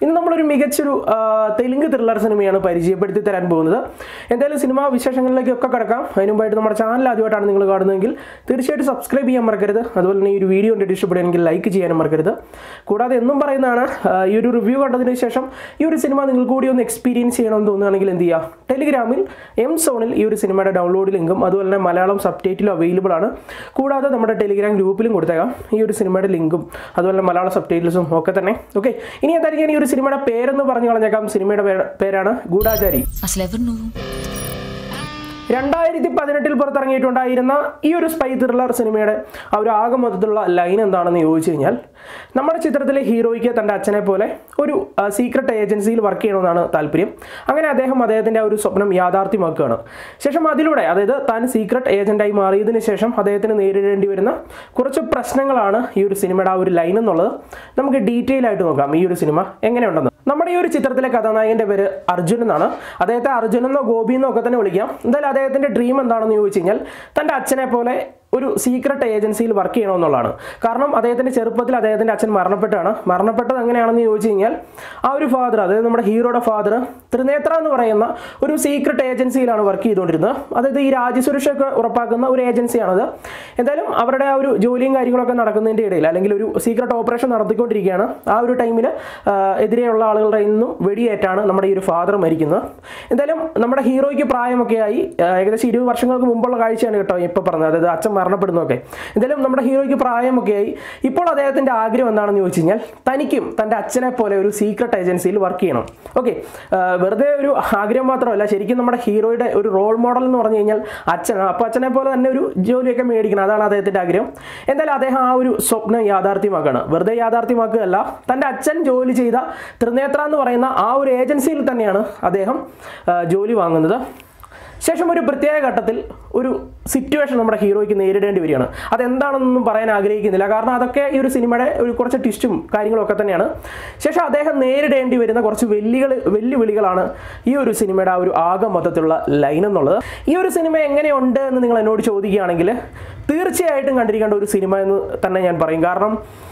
ഇന്ന് നമ്മളൊരു മികച്ചൊരു തെലുങ്ക് ത്രില്ലർ സിനിമയാണ് പരിചയപ്പെടുത്തി തരാൻ പോകുന്നത്. എന്തായാലും സിനിമാ വിശേഷങ്ങളിലേക്കൊക്കെ കടക്കാം. അതിന് മുമ്പായിട്ട് നമ്മുടെ ചാനൽ ആദ്യമായിട്ടാണ് നിങ്ങൾ കാണുന്നതെങ്കിൽ തീർച്ചയായിട്ടും സബ്സ്ക്രൈബ് ചെയ്യാൻ മറക്കരുത്. അതുപോലെ തന്നെ ഈ ഒരു വീഡിയോ കണ്ടിട്ട് ഇഷ്ടപ്പെടുകയാണെങ്കിൽ ലൈക്ക് ചെയ്യാനും മറക്കരുത്. കൂടാതെ എന്നും പറയുന്നതാണ്, ഈ ഒരു റിവ്യൂ കണ്ടതിന് ശേഷം ഈ ഒരു സിനിമ നിങ്ങൾക്ക് കൂടി ഒന്ന് എക്സ്പീരിയൻസ് ചെയ്യണമെന്ന് തോന്നുകയാണെങ്കിൽ എന്ത് ചെയ്യുക, ടെലിഗ്രാമിൽ എം-സോണിൽ ഈ ഒരു സിനിമയുടെ ഡൗൺലോഡ് ലിങ്കും അതുപോലെ തന്നെ മലയാളം സബ് ടൈറ്റിലും അവൈലബിൾ ആണ്. കൂടാതെ നമ്മുടെ ടെലിഗ്രാം ഗ്രൂപ്പിലും കൊടുത്തേക്കാം ഈ ഒരു സിനിമയുടെ ലിങ്കും അതുപോലെ മലയാളം സബ് ടൈറ്റിൽസും ഒക്കെ തന്നെ. ഓക്കെ, ഇനി എന്തായിരിക്കും ഈ ഒരു സിനിമയുടെ പേരെന്ന് പറഞ്ഞു കളഞ്ഞേക്കാം. സിനിമയുടെ പേരാണ് ഗൂഢാചാരി. 2018 പുറത്തിറങ്ങിയിട്ടുണ്ടായിരുന്ന ഈ ഒരു സ്പൈ ത്രില്ലർ സിനിമയുടെ ആ ഒരു ആകെ മൊത്തത്തിലുള്ള ലൈൻ എന്താണെന്ന് ചോദിച്ചു കഴിഞ്ഞാൽ, നമ്മുടെ ചിത്രത്തിലെ ഹീറോയ്ക്ക് തൻ്റെ അച്ഛനെ പോലെ ഒരു സീക്രട്ട് ഏജൻസിയിൽ വർക്ക് ചെയ്യണമെന്നാണ് താല്പര്യം. അങ്ങനെ അദ്ദേഹത്തിൻ്റെ ആ ഒരു സ്വപ്നം യാഥാർത്ഥ്യമാക്കുകയാണ്. ശേഷം അതിലൂടെ, അതായത് താൻ സീക്രട്ട് ഏജന്റായി മാറിയതിന് ശേഷം അദ്ദേഹത്തിന് നേരിടേണ്ടി വരുന്ന കുറച്ച് പ്രശ്നങ്ങളാണ് ഈ ഒരു സിനിമയുടെ ആ ഒരു ലൈൻ എന്നുള്ളത്. നമുക്ക് ഡീറ്റെയിൽ ആയിട്ട് നോക്കാം ഈ ഒരു സിനിമ എങ്ങനെയുണ്ടെന്ന്. നമ്മുടെ ഈ ഒരു ചിത്രത്തിലെ കഥാനായകൻ്റെ പേര് അർജുൻ എന്നാണ്. അദ്ദേഹത്തെ അർജുനെന്നോ ഗോപിയെന്നോ ഒക്കെ തന്നെ വിളിക്കാം. എന്തായാലും അദ്ദേഹത്തിൻ്റെ ഡ്രീം എന്താണെന്ന് ചോദിച്ചു കഴിഞ്ഞാൽ, തൻ്റെ അച്ഛനെ പോലെ ഒരു സീക്രട്ട് ഏജൻസിയിൽ വർക്ക് ചെയ്യണമെന്നുള്ളതാണ്. കാരണം അദ്ദേഹത്തിൻ്റെ ചെറുപ്പത്തിൽ അദ്ദേഹത്തിൻ്റെ അച്ഛൻ മരണപ്പെട്ടത് എങ്ങനെയാണെന്ന് ചോദിച്ചു കഴിഞ്ഞാൽ, ആ ഒരു ഫാദർ, അതായത് നമ്മുടെ ഹീറോയുടെ ഫാദർ ത്രിനേത്ര എന്ന് പറയുന്ന ഒരു സീക്രട്ട് ഏജൻസിയിലാണ് വർക്ക് ചെയ്തുകൊണ്ടിരുന്നത്. അതായത് ഈ രാജ്യസുരക്ഷയൊക്കെ ഉറപ്പാക്കുന്ന ഒരു ഏജൻസിയാണത്. എന്തായാലും അവരുടെ ആ ഒരു ജോലിയും കാര്യങ്ങളൊക്കെ നടക്കുന്നതിൻ്റെ ഇടയിൽ, അല്ലെങ്കിൽ ഒരു സീക്രട്ട് ഓപ്പറേഷൻ നടത്തിക്കൊണ്ടിരിക്കുകയാണ്. ആ ഒരു ടൈമിൽ എതിരെയുള്ള ആളുകളുടെ നിന്നും വെടിയേറ്റാണ് നമ്മുടെ ഈ ഒരു ഫാദർ മരിക്കുന്നത്. എന്തായാലും നമ്മുടെ ഹീറോയ്ക്ക് പ്രായമൊക്കെ ആയി, ഏകദേശം 20 വർഷങ്ങൾക്ക് മുമ്പുള്ള കാഴ്ചയാണ് കേട്ടോ ഇപ്പോൾ പറഞ്ഞത്, അതായത് അച്ഛൻ മരണപ്പെടുന്നതൊക്കെ. എന്തായാലും നമ്മുടെ ഹീറോയ്ക്ക് പ്രായമൊക്കെ ആയി. ഇപ്പോൾ അദ്ദേഹത്തിൻ്റെ ആഗ്രഹം എന്താണെന്ന് ചോദിച്ചു കഴിഞ്ഞാൽ, തനിക്കും തൻ്റെ അച്ഛനെ പോലെ ഒരു സീക്രട്ട് ഏജൻസിയിൽ വർക്ക് ചെയ്യണം. ഓക്കെ, വെറുതെ ഒരു ആഗ്രഹം മാത്രമല്ല, ശരിക്കും നമ്മുടെ ഹീറോയുടെ ഒരു റോൾ മോഡൽ എന്ന് പറഞ്ഞു കഴിഞ്ഞാൽ അച്ഛനാണ്. അപ്പോൾ അച്ഛനെ പോലെ തന്നെ ഒരു ജോലിയൊക്കെ മേടിക്കണം, അതാണ് അദ്ദേഹത്തിൻ്റെ ആഗ്രഹം. എന്തായാലും അദ്ദേഹം ആ ഒരു സ്വപ്നം യാഥാർത്ഥ്യമാക്കുകയാണ്. വെറുതെ യാഥാർത്ഥ്യമാക്കുകയല്ല, തൻ്റെ അച്ഛൻ ജോലി ചെയ്ത ത്രിനേത്ര എന്ന് പറയുന്ന ആ ഒരു ഏജൻസിയിൽ തന്നെയാണ് അദ്ദേഹം ജോലി വാങ്ങുന്നത്. ശേഷം ഒരു പ്രത്യേക ഘട്ടത്തിൽ ഒരു സിറ്റുവേഷൻ നമ്മുടെ ഹീറോയ്ക്ക് നേരിടേണ്ടി വരികയാണ്. അതെന്താണെന്നൊന്നും പറയാൻ ആഗ്രഹിക്കുന്നില്ല, കാരണം അതൊക്കെ ഈ ഒരു സിനിമയുടെ ഒരു കുറച്ച് ട്വിസ്റ്റും കാര്യങ്ങളും ഒക്കെ തന്നെയാണ്. ശേഷം അദ്ദേഹം നേരിടേണ്ടി വരുന്ന കുറച്ച് വെല്ലുവിളികളാണ് ഈ ഒരു സിനിമയുടെ ആ ഒരു ആകെ മൊത്തത്തിലുള്ള ലൈൻ എന്നുള്ളത്. ഈ ഒരു സിനിമ എങ്ങനെയുണ്ട് എന്ന് നിങ്ങൾ എന്നോട് ചോദിക്കുകയാണെങ്കിൽ തീർച്ചയായിട്ടും കണ്ടിരിക്കേണ്ട ഒരു സിനിമ എന്ന് തന്നെ ഞാൻ പറയും. കാരണം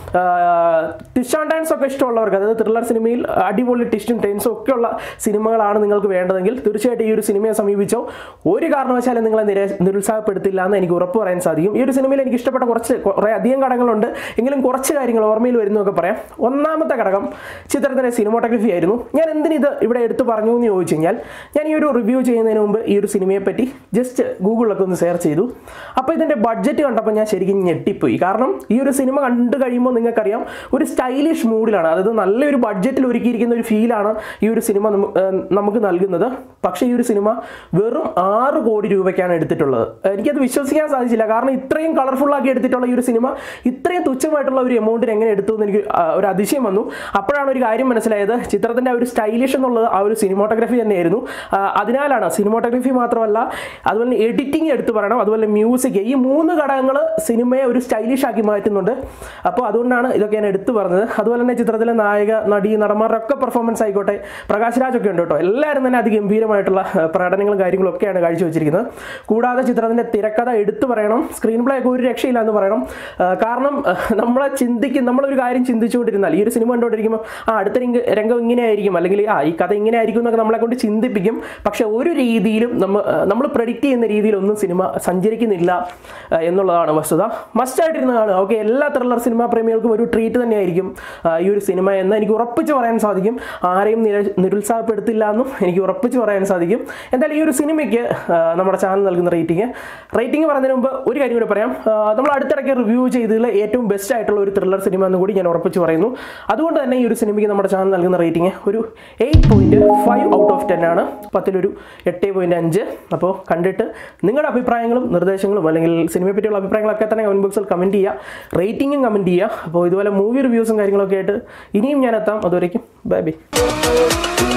ട്വിസ്റ്റ് ആൻഡ് ടേൺസ് ഒക്കെ ഇഷ്ടമുള്ളവർക്ക്, അതായത് ത്രില്ലർ സിനിമയിൽ അടിപൊളി ട്വിസ്റ്റും ടേൺസും ഒക്കെയുള്ള സിനിമകളാണ് നിങ്ങൾക്ക് വേണ്ടതെങ്കിൽ തീർച്ചയായിട്ടും ഈ ഒരു സിനിമയെ സമീപിച്ചോ. ഒരു കാരണവശാലും നിങ്ങളെ നിരുത്സാഹപ്പെടുത്തില്ല എന്ന് എനിക്ക് ഉറപ്പ് പറയാൻ സാധിക്കും. ഈ ഒരു സിനിമയിൽ എനിക്ക് ഇഷ്ടപ്പെട്ട കുറേ അധികം ഘടകങ്ങളുണ്ട്, എങ്കിലും കുറച്ച് കാര്യങ്ങൾ ഓർമ്മയിൽ വരുന്നതൊക്കെ പറയാം. ഒന്നാമത്തെ ഘടകം ചിത്രത്തിൻ്റെ സിനിമാറ്റോഗ്രഫി ആയിരുന്നു. ഞാൻ എന്തിനിത് ഇവിടെ എടുത്ത് പറഞ്ഞു എന്ന് ചോദിച്ചു കഴിഞ്ഞാൽ, ഞാൻ ഈ ഒരു റിവ്യൂ ചെയ്യുന്നതിന് മുമ്പ് ഈ ഒരു സിനിമയെ പറ്റി ജസ്റ്റ് ഗൂഗിളിലൊക്കെ ഒന്ന് സെർച്ച് ചെയ്തു. അപ്പോൾ ഇതിൻ്റെ ബഡ്ജറ്റ് കണ്ടപ്പോൾ ഞാൻ ശരിക്കും ഞെട്ടിപ്പോയി. കാരണം ഈ ഒരു സിനിമ കണ്ടു കഴിയുമ്പോൾ നിങ്ങൾക്കറിയാം, ഒരു സ്റ്റൈലിഷ് മൂഡിലാണ്, അതായത് നല്ലൊരു ബഡ്ജറ്റിൽ ഒരുക്കിയിരിക്കുന്ന ഒരു ഫീലാണ് ഈ ഒരു സിനിമ നമുക്ക് നൽകുന്നത്. പക്ഷേ ഈ ഒരു സിനിമ വെറും 6 കോടി രൂപയ്ക്കാണ് എടുത്തിട്ടുള്ളത്. എനിക്കത് വിശ്വസിക്കാൻ സാധിച്ചില്ല. കാരണം ഇത്രയും കളർഫുള്ളാക്കി എടുത്തിട്ടുള്ള ഈ ഒരു സിനിമ ഇത്രയും തുച്ഛമായിട്ടുള്ള ഒരു എമൗണ്ടിന് എങ്ങനെ എടുത്തു എന്ന് എനിക്ക് ഒരു അതിശയം വന്നു. അപ്പോഴാണ് ഒരു കാര്യം മനസ്സിലായത്, ചിത്രത്തിൻ്റെ ആ ഒരു സ്റ്റൈലിഷ് എന്നുള്ളത് ആ ഒരു സിനിമാറ്റോഗ്രഫി തന്നെയായിരുന്നു. അതിനാലാണ് സിനിമാറ്റോഗ്രഫി മാത്രമല്ല, അതുപോലെ എഡിറ്റിംഗ് എടുത്ത് പറയണം, അതുപോലെ മ്യൂസിക്, ഈ 3 ഘടകങ്ങൾ സിനിമയെ ഒരു സ്റ്റൈലിഷ് ആക്കി മാറ്റുന്നുണ്ട്. അപ്പോൾ അതുകൊണ്ടാണ് ഇതൊക്കെ ഞാൻ എടുത്തു പറഞ്ഞത്. അതുപോലെ തന്നെ ചിത്രത്തിലെ നായക, നടി, നടന്മാരുടെ ഒക്കെ പെർഫോമൻസ് ആയിക്കോട്ടെ, പ്രകാശ് രാജ് ഒക്കെ ഉണ്ട് കേട്ടോ. എല്ലാവരും തന്നെ അതിഗംഭീരമായിട്ടുള്ള പ്രകടനങ്ങളും കാര്യങ്ങളും ഒക്കെയാണ് കാഴ്ചവെച്ചിരിക്കുന്നത്. കൂടാതെ ചിത്രത്തിൻ്റെ തിരക്കഥ എടുത്തു പറയണം, സ്ക്രീൻ പ്ലേ ഒക്കെ ഒരു രക്ഷയില്ല എന്ന് പറയണം. കാരണം നമ്മളൊരു കാര്യം ചിന്തിച്ചുകൊണ്ടിരുന്നാൽ, ഈ ഒരു സിനിമ കണ്ടുകൊണ്ടിരിക്കുമ്പോൾ അടുത്ത രംഗം ഇങ്ങനെയായിരിക്കും, അല്ലെങ്കിൽ ഈ കഥ ഇങ്ങനെ ആയിരിക്കും എന്നൊക്കെ നമ്മളെ കൊണ്ട് ചിന്തിപ്പിക്കും. പക്ഷെ ഒരു രീതിയിലും നമ്മൾ പ്രെഡിക്റ്റ് ചെയ്യുന്ന രീതിയിലൊന്നും സിനിമ സഞ്ചരിക്കുന്നില്ല എന്നുള്ളതാണ് വസ്തുത. മസ്റ്റായിട്ടിരുന്ന് കാണുക. ഓക്കെ, എല്ലാ ത്രില്ലർ സിനിമാ പ്രേമികൾക്കും ഒരു ട്രീറ്റ് തന്നെയായിരിക്കും ഈ ഒരു സിനിമ എന്ന് എനിക്ക് ഉറപ്പിച്ച് പറയാൻ സാധിക്കും. ആരെയും നിരുത്സാഹപ്പെടുത്തില്ല എന്നും എനിക്ക് ഉറപ്പിച്ച് പറയാൻ സാധിക്കും. എന്തായാലും ഈ ഒരു സിനിമയ്ക്ക് നമ്മുടെ ചാനൽ നൽകുന്ന റേറ്റിംഗ് പറഞ്ഞതിന് മുമ്പ് ഒരു കാര്യം കൂടി പറയാം. നമ്മൾ അടുത്തിടയ്ക്ക് റിവ്യൂ ചെയ്തതിൽ ഏറ്റവും ബെസ്റ്റ് ആയിട്ടുള്ള ഒരു ത്രില്ലർ സിനിമ എന്ന് കൂടി ഞാൻ ഉറപ്പിച്ച് പറയുന്നു. അതുകൊണ്ട് തന്നെ ഈ ഒരു സിനിമയ്ക്ക് നമ്മുടെ ചാനൽ നൽകുന്ന റേറ്റിംഗ് ഒരു 8.5 ഔട്ട് ഓഫ് 10 ആണ്. 10-ൽ 8.5. അപ്പോൾ കണ്ടിട്ട് നിങ്ങളുടെ അഭിപ്രായങ്ങളും നിർദ്ദേശങ്ങളും അല്ലെങ്കിൽ സിനിമയെ പറ്റിയുള്ള അഭിപ്രായങ്ങളൊക്കെ തന്നെ കമൻറ്റ് ബോക്സിൽ കമൻറ്റ് ചെയ്യുക, റേറ്റിംഗും കമൻറ്റ് ചെയ്യുക. അപ്പോൾ ഇതുപോലെ മൂവി റിവ്യൂസും കാര്യങ്ങളൊക്കെ ആയിട്ട് ഇനിയും ഞാൻ എത്താം. അതുവരേക്കും ബൈ ബൈ.